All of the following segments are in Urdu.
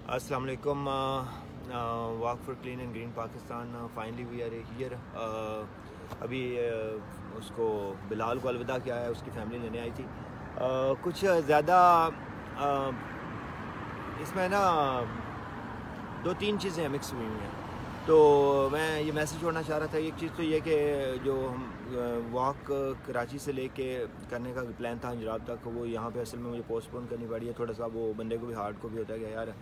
السلام علیکم. Walk for clean and green Pakistan, finally we are here. ابھی اس کو بلال کو الوداع کیا ہے, اس کی فیملی لینے آئی تھی. کچھ زیادہ اس میں نا 2-3 چیزیں مکس ہوئی ہیں, تو میں یہ میسیج چھوڑنا چاہ رہا تھا. ایک چیز تو یہ کہ جو ہم واک کراچی سے لے کے کرنے کا پلان تھا انجراب تک, وہ یہاں پہ اصل میں مجھے پوسٹ پون کرنی پڑی ہے. تھوڑا سا وہ بندے کو بھی ہارٹ کو بھی ہوتا ہے کہ یار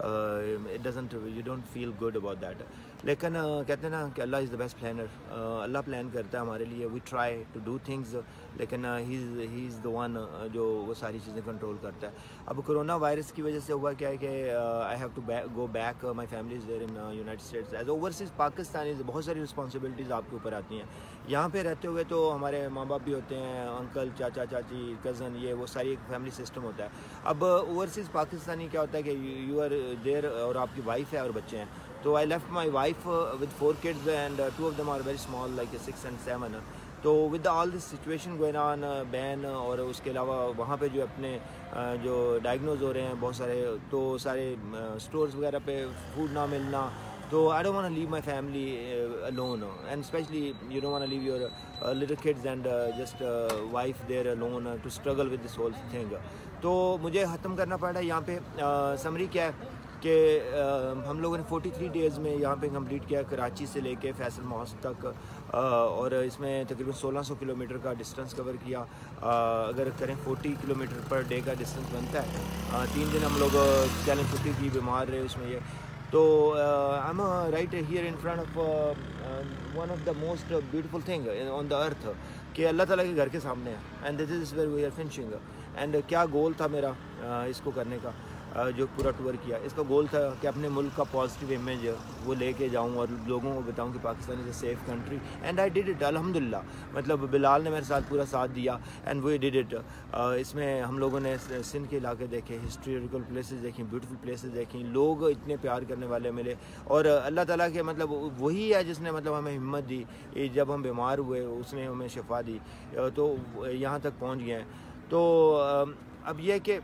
it doesn't you don't feel good about that. لیکن کہتے ہیں نا کہ Allah is the best planner. Allah plan کرتا ہے ہمارے لیے. We try to do things, لیکن ہی از دا ون جو وہ ساری چیزیں کنٹرول کرتا ہے. اب کرونا وائرس کی وجہ سے ہوا کیا ہے کہ I have to go back, my family is there in United States. As overseas Pakistani بہت ساری رسپانسبلٹیز آپ کے اوپر آتی ہیں. یہاں پہ رہتے ہوئے تو ہمارے ماں باپ بھی ہوتے ہیں, انکل, چاچا, چاچی, کزن, یہ وہ ساری ایک فیملی سسٹم ہوتا ہے. اب اوورسیز پاکستانی کیا ہوتا ہے کہ یو آر دیر اور آپ کی وائف ہے اور بچے ہیں. تو I left my wife with 4 kids and 2 of them are very small like 6 and 7. تو with all this situation going on been, اور اس کے علاوہ وہاں پہ جو اپنے جو ڈائگنوز ہو رہے ہیں بہت سارے, تو سارے اسٹورز وغیرہ پہ فوڈ نہ ملنا, تو I don't want to leave my family alone, and especially you don't want to leave your little kids and just wife there alone to struggle with this whole thing. تو مجھے ختم کرنا پڑ رہا ہے. یہاں پہ سمری کیا ہے کہ ہم لوگوں نے 43 days میں یہاں پہ کمپلیٹ کیا, کراچی سے لے کے فیصل ماسک تک, اور اس میں تقریباً 1600 کلومیٹر کا ڈسٹنس کور کیا. اگر کریں 40 کلومیٹر پر ڈے کا ڈسٹنس بنتا ہے. 3 دن ہم لوگ چیلنج 50 کی بیمار رہے اس میں. یہ تو I'm right here in front of one of the most beautiful thing on the earth, کہ اللہ تعالیٰ کے گھر کے سامنے ہے. And this is where we are finishing. And کیا گول تھا میرا اس کو کرنے کا, جو پورا ٹور کیا, اس کا گول تھا کہ اپنے ملک کا پازیٹیو امیج وہ لے کے جاؤں اور لوگوں کو بتاؤں کہ Pakistan is a safe country. And I did it الحمدللہ. مطلب بلال نے میرے ساتھ پورا ساتھ دیا اینڈ وی ڈیڈ اٹ. اس میں ہم لوگوں نے سندھ کے علاقے دیکھے, ہسٹوریکل پلیسز دیکھیں, بیوٹیفل پلیسز دیکھیں, لوگ اتنے پیار کرنے والے ملے, اور اللہ تعالیٰ کے مطلب وہی ہے جس نے مطلب ہمیں ہمت دی. جب ہم بیمار ہوئے اس نے ہمیں شفا دی, تو یہاں تک پہنچ گئے ہیں. تو اب یہ کہ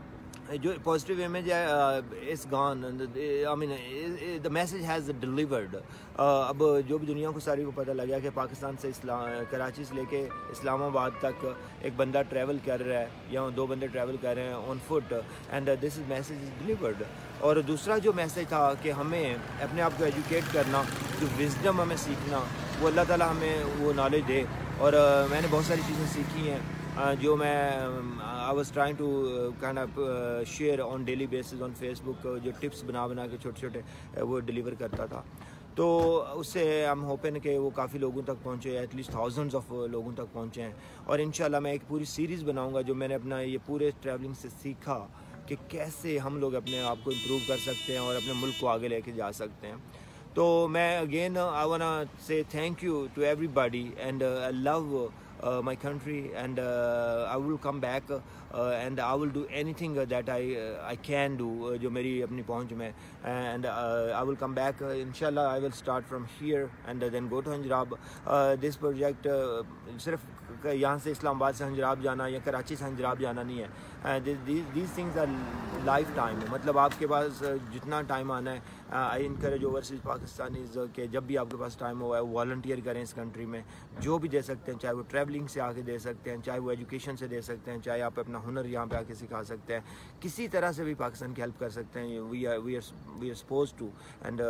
جو پازیٹیو امیج ہے اس گان, I mean the message has delivered. اب جو بھی دنیا کو ساری کو پتہ لگ گیا کہ پاکستان سے کراچی سے لے کے اسلام آباد تک ایک بندہ ٹریول کر رہا ہے, یا 2 بندے ٹریول کر رہے ہیں on foot, and this is message is delivered. اور دوسرا جو میسیج تھا کہ ہمیں اپنے آپ کو ایجوکیٹ کرنا, جو وزڈم ہمیں سیکھنا, وہ اللہ تعالیٰ ہمیں وہ نالج دے. اور میں نے بہت ساری چیزیں سیکھی ہیں جو میں I was trying to kind of share on daily basis on Facebook, جو ٹپس بنا کے چھوٹے چھوٹے وہ ڈلیور کرتا تھا. تو اس سے ہم ہوپن کہ وہ کافی لوگوں تک پہنچے, ایٹ لیسٹ تھاؤزنڈز آف لوگوں تک پہنچے ہیں. اور انشاءاللہ میں ایک پوری سیریز بناؤں گا جو میں نے اپنا یہ پورے ٹریولنگ سے سیکھا کہ کیسے ہم لوگ اپنے آپ کو امپروو کر سکتے ہیں اور اپنے ملک کو آگے لے کے جا سکتے ہیں. تو میں again I wanna say thank you to everybody, and I love my country, and I will come back and I will do anything that I can do جو میری اپنی پہنچ میں, and I will come back inshallah. I will start from here and then go to Anjarab. This project صرف یہاں سے اسلام آباد سے انجراب جانا یا کراچی سے انجراب جانا نہیں ہے. these things are lifetime. مطلب آپ کے پاس جتنا ٹائم آنا ہے, آئی انکریج اوورسیز پاکستانیز کہ جب بھی آپ کے پاس ٹائم ہو والنٹیئر کریں اس کنٹری میں, جو بھی دے سکتے ہیں, چاہے وہ ٹریولنگ سے آ کے دے سکتے ہیں, چاہے وہ ایجوکیشن سے دے سکتے ہیں, چاہے آپ اپنا ہنر یہاں پہ آ کے سکھا سکتے ہیں, کسی طرح سے بھی پاکستان کی ہیلپ کر سکتے ہیں. We are suppose to, and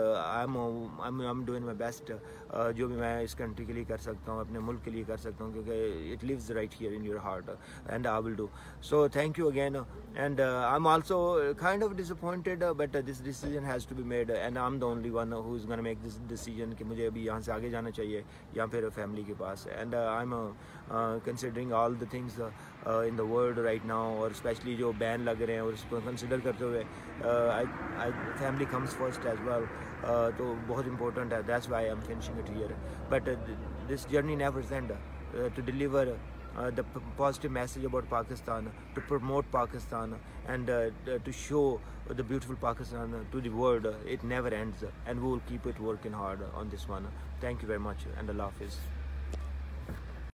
I am doing my best. جو بھی میں اس کنٹری کے لیے کر سکتا ہوں, اپنے ملک کے لیے کر سکتا ہوں, کیونکہ it lives right here in your heart, and I will do so. Thank you again. And I'm also kind of disappointed, but this decision has to be made, and I'm the only one who is going to make this decision کہ مجھے ابھی یہاں سے آگے جانا چاہیے یا پھر فیملی کے پاس. And I'm considering all the things in the world right now, اور especially جو بین لگ رہے ہیں, اور اس کو کنسیڈر کرتے ہوئے family comes first as well. تو بہت important ہے. That's why I'm finishing it here. But this journey never ends. To deliver the positive message about Pakistan, to promote Pakistan, and to show the beautiful Pakistan to the world, it never ends, and we will keep it working hard on this one. Thank you very much, and Allah Hafiz.